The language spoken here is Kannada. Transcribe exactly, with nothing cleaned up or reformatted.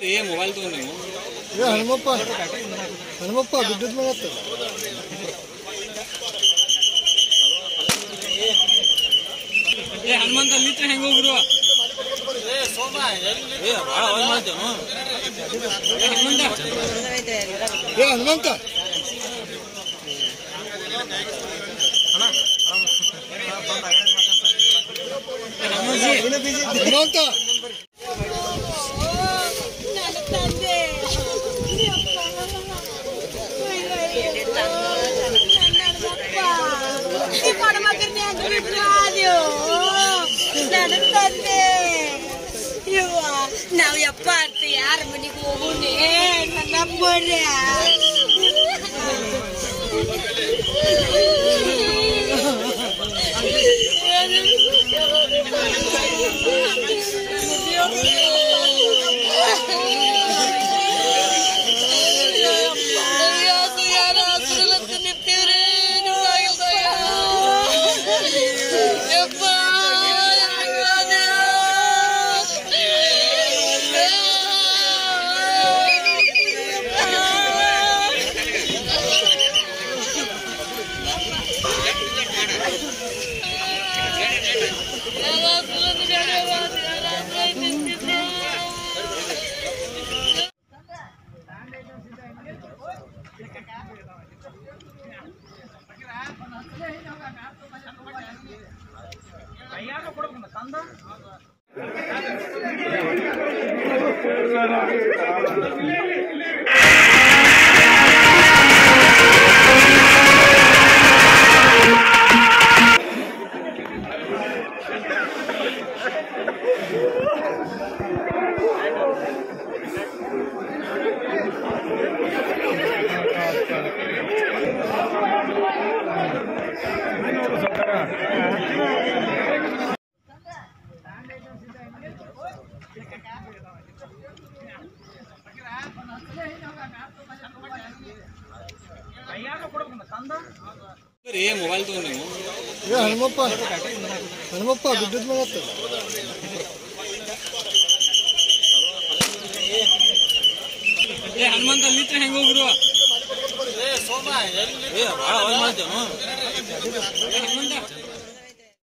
ಏ ಮೊಬೈಲ್ ತಗೊಂಡು ನೀವು ಏ ಹನುಮಪ್ಪ ಹನುಮಪ್ಪ ಬಿದ್ದದ ಮಾಡತ್ತ ಏ ಹನುಮಂತ ಅಲ್ಲಿತ್ರ ಹೆಂಗ ಹೋಗ್ರು ಏ ಸೋಮ ಏ ಭಾಳ ಅವಾಜ್ ಮಾಡ್ತೇವೆ ಏ ಹನುಮಂತ ಏ ಹನುಮಂತ ಹನುಮಂತ ನಾವು ಯಪ್ಪ ಅಂತ ಯಾರ ಮನೆಗೆ ಹೋಗೋಣೆ ನನ್ನ ಏ ಮೊಬೈಲ್ ತಗೊಂಡು ನೀವು ಏ ಹನುಮಪ್ಪ ಹನುಮಪ್ಪ ಬಿದ್ದದ ಮಾಡತ್ತ ಏ ಹನುಮಂತ ಅಲ್ಲಿತ್ರ ಹೆಂಗ ಹೋಗ್ರು ಏ ಸೋಮ ಏ ಭಾಳ ಅವಾಜ್ ಮಾಡ್ತೇವೆ ಏ ಹನುಮಂತ